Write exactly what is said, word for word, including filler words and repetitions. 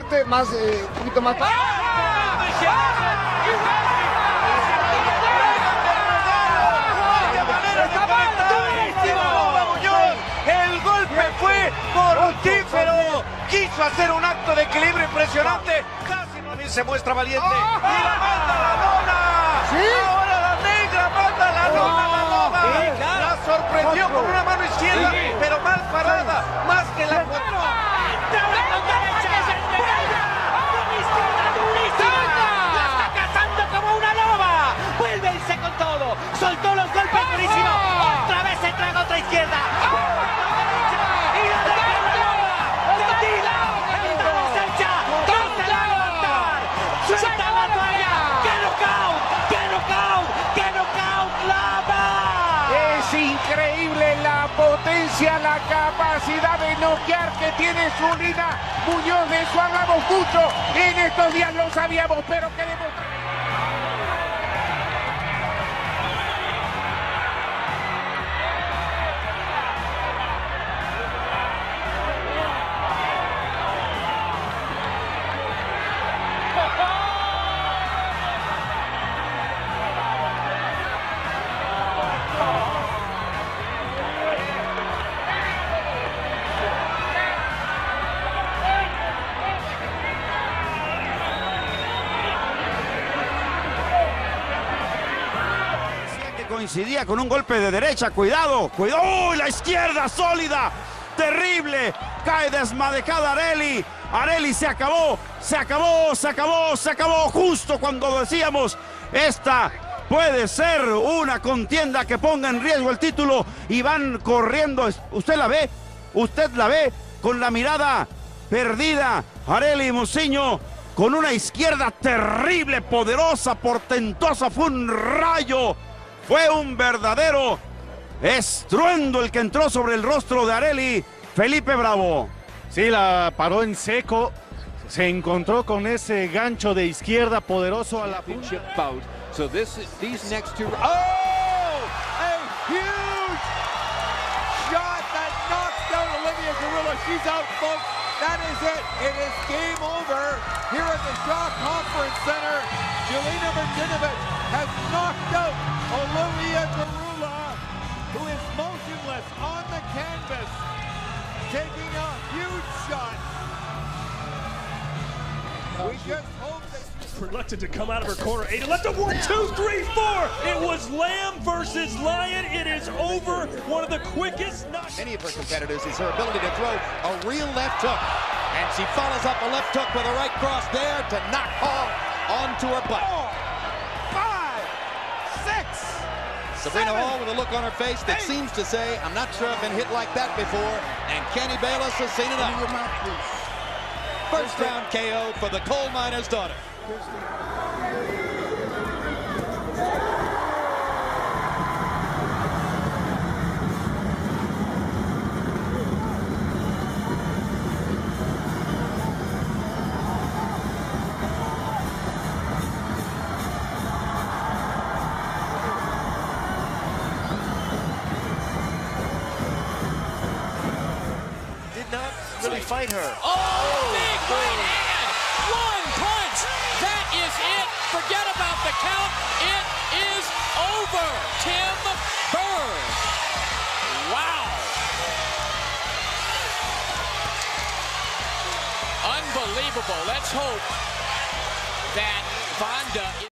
fuerte, más, eh, un poquito más... El golpe fue mortífero. Quiso hacer un acto de equilibrio impresionante. Casi no se muestra valiente. Y la manda a la lona. ¿Sí? Ahora la negra manda a la lona a la loba. La sorprendió con una mano izquierda, pero mal parada. Más que la soltó los golpes durísimos, otra vez se traga otra izquierda, y la derecha, tendida, está deshecha, no se va a levantar, suelta la toalla, que knockout, que knockout, que knockout, Lama. Es increíble la potencia, la capacidad de noquear que tiene Zulina Muñoz. De eso hablamos mucho, en estos días lo sabíamos, pero queremos... Coincidía con un golpe de derecha, cuidado, cuidado, ¡uy! La izquierda sólida, terrible, cae desmadejada Areli, Areli se acabó, se acabó, se acabó, se acabó, justo cuando decíamos, esta puede ser una contienda que ponga en riesgo el título, y van corriendo, usted la ve, usted la ve, con la mirada perdida, Areli Mociño, con una izquierda terrible, poderosa, portentosa, fue un rayo. Fue un verdadero estruendo el que entró sobre el rostro de Areli. Felipe Bravo. Sí, la paró en seco. Se encontró con ese gancho de izquierda poderoso a la punta. So this, these next two... Oh! A huge shot that knocks down Olivia Guerrero. She's out, folks. That is it. It is game over here at the Shaw Conference Center. Jelena Mrdjenovich has knocked out Olivia Guerrero, who is motionless on the canvas, taking a huge shot. We just hope that... Reluctant to come out of her corner. Ada left a one, two, three, four. It was Lamb versus Lyon. It is over. One of the quickest. Any of her competitors is her ability to throw a real left hook. And she follows up a left hook with a right cross there to knock Hall onto her butt. Four, five, six, Sabrina seven, Hall with a look on her face that eight, seems to say, I'm not sure I've been hit like that before. And Kenny Bayless has seen it up. First round K O for the coal miner's daughter. Did not really fight her. Oh, big right hand! One punch! That is it! Forget about the count. It is over. Tim Burns. Wow. Unbelievable. Let's hope that Vonda...